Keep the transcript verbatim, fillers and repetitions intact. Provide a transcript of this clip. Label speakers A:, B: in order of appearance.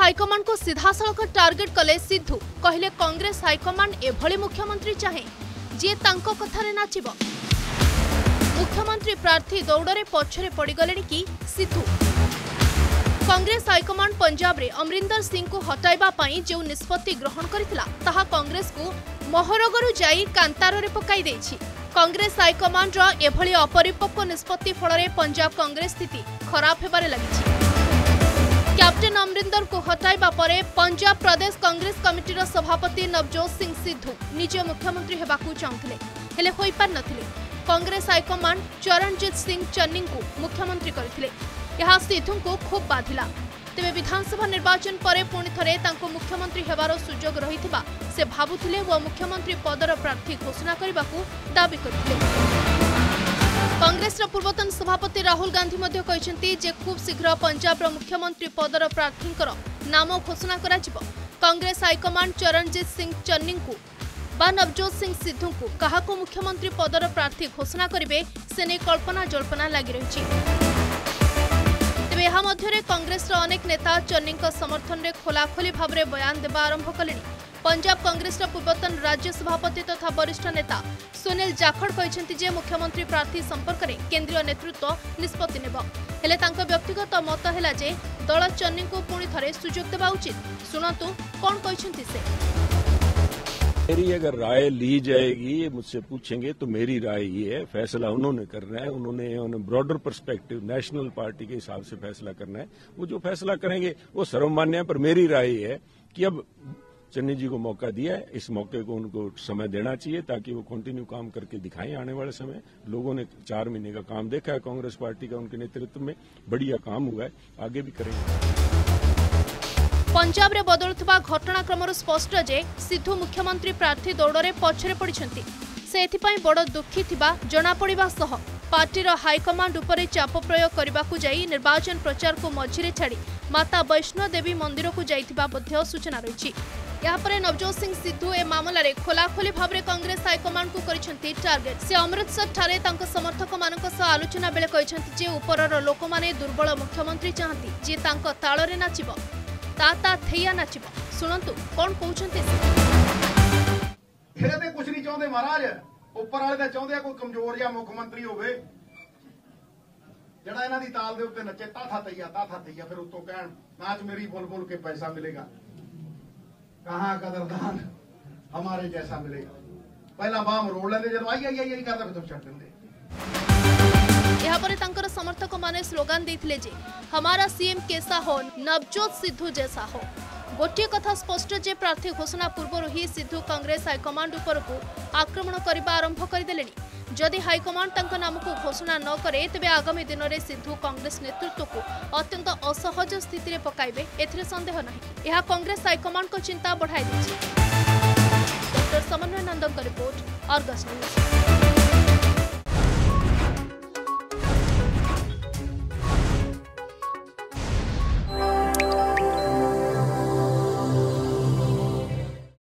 A: हाइकमांड को सीधासलख टार्गेट कले सिद्धू कहले कांग्रेस हाइकमांड एभली मुख्यमंत्री चाहे जी तांको कथारे नाचिब। मुख्यमंत्री प्रार्थी दौड़े पछरे पड़गले कि सिद्धू। कांग्रेस हाइकमांड पंजाब रे अमरिंदर सिंह को हटाइबा पई जो निष्पत्ति ग्रहण करितला ताहा कांग्रेस को महरगरु जाई कांतार रे पकाई देछि। कांग्रेस हाइकमांड रो एभली अपरिपक्व निष्पत्ति फल पंजाब कांग्रेस स्थिति खराब हेबारे लागिछि। कैप्टेन अमरिंदर को हटाइबा परे पंजाब प्रदेश कांग्रेस कमिटीर सभापति नवजोत सिंह सिद्धू निज मुख्यमंत्री हेबाकू चाहुथिले हेले होई पार नथिले। कांग्रेस हाइकमांड चरणजीत सिंह चन्नी को मुख्यमंत्री करथिले। यह सिद्धू को खूब बाधिला। तेबे विधानसभा निर्वाचन परे पुणी थरे तांको मुख्यमंत्री हेबार सुजोग रहिथिबा से भाबुथिले व मुख्यमंत्री पदर प्रार्थी घोषणा करबाकू दाबी करथिले। कांग्रेस पूर्वतन सभापति राहुल गांधी मध्य कहते जे खूब शीघ्र पंजाब मुख्यमंत्री पदर प्रार्थी नाम घोषणा करा जिवो। कांग्रेस हाइकमांड चरणजीत सिंह चन्नी को बा नवजोत सिंह सिद्धू को कहा मुख्यमंत्री पदर प्रार्थी घोषणा करेंगे से नहीं कल्पना जल्पना लगी रही। तेज यह मध्य कांग्रेस अनेक नेता चन्नी समर्थन में खोलाखोली भाव में बयान देवा आरंभ कले। पंजाब कांग्रेस पूर्वतन राज्य सभापति तथा वरिष्ठ नेता सुनील जाखड़ कहते जे मुख्यमंत्री प्रार्थी संपर्क में केंद्रीय नेतृत्व निष्पत्ति नेब। हेले तांको व्यक्तिगत मत है जे दल चन्नी को पुणी थरे सुजोग देवा उचित। शुणतु कौन कहते से।
B: मेरी अगर राय ली जाएगी, मुझसे पूछेंगे तो मेरी राय ये है, फैसला उन्होंने करना है। उन्होंने ब्रॉडर पर्सपेक्टिव नेशनल पार्टी के हिसाब से फैसला करना है। वो जो फैसला करेंगे वो सर्वमान्य है, पर मेरी राय ये है कि अब चन्नी जी को मौका दिया है, इस मौके को उनको समय देना चाहिए ताकि वो कंटिन्यू काम करके दिखाएं। आने वाले समय लोगों ने चार महीने का काम देखा है कांग्रेस पार्टी का, उनके नेतृत्व में बढ़िया काम हुआ है, आगे भी करेंगे।
A: पंजाब रे बदलुवा घटनाक्रम स्पष्ट जे सिद्धू मुख्यमंत्री प्रार्थी दौड़े पछरे पड़िछंती। से एथिपाई बड़ दुखी थिबा जणा पड़िबा सह पार्टीर हाइकमांड उपरे चाप प्रयोग करबाकू जाई निर्वाचन प्रचार को मझिरे छाड़ी माता वैष्णो देवी मंदिर को जाइथिबा मध्य सूचना रही। यापरे नवजोत सिंह सिद्धू ए मामलें खोलाखोली भाव में कांग्रेस हाइकमांड को करिसेंती टार्गेट। से अमृतसर ठारे तांको समर्थक मानक सह आलोचना बेले कहिसेंती जे उपरर लोक माने दुर्बल मुख्यमंत्री चाहती जे तांको ताଳରେ नाचिब ता ता थैया नाचिब। सुनंतु कौन कहउछंती से।
C: फिर ते कुछ नहीं चाहते महाराज, ऊपर वाले तो चाहते कोई कमजोर या मुख्यमंत्री होवे जड़ा इन्हां दी ताल दे उत्ते नचे ता था थैया ता था थैया, फिर उत्तों कहण नाच मेरी बोल बोल के पैसा मिलेगा। कहाँ कदरदान हमारे जैसा मिलेगा। पहला बाम रोड लेंदे जब आई आई आई करदा फिर छड़ देंदे।
A: यह पर तांकर समर्थक माने स्लोगान देथिले जे हमारा सीएम कैसा हो नवजोत सिद्धू जैसा हो। गोटे कथा स्पष्ट जे प्रार्थी घोषणा पूर्व ही सिद्धू कांग्रेस हाइकमांड उपर को आक्रमण करबा आरंभ करदेलेनी। जदि हाइकमांड तांको नाम को घोषणा न करे तेबे आगामी दिन में सिद्धू कांग्रेस नेतृत्व को अत्यंत असहज स्थिति में पकाइबे एथिरे संदेह नहीं। यह कांग्रेस हाइकमांड को चिंता बढ़ाई देछि। डॉक्टर समन्वय नंदन का रिपोर्ट, अर्गस न्यूज।